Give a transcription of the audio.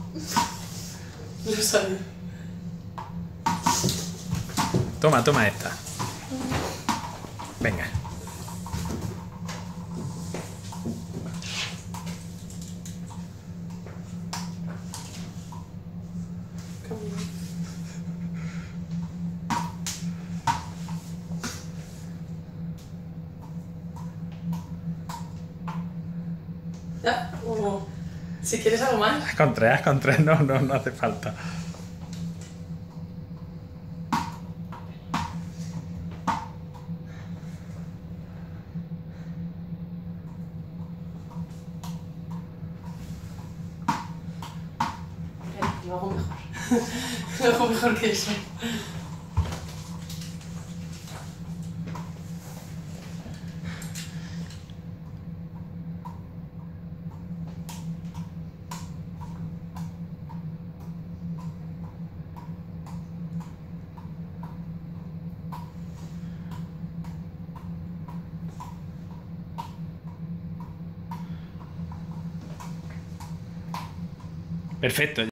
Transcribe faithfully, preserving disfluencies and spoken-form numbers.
Lo sabía. Toma, toma esta. Venga. Ya, o si quieres algo más. Haz con tres, haz con tres, no, no, no hace falta. Yo hago mejor. Lo hago mejor que eso. Perfecto.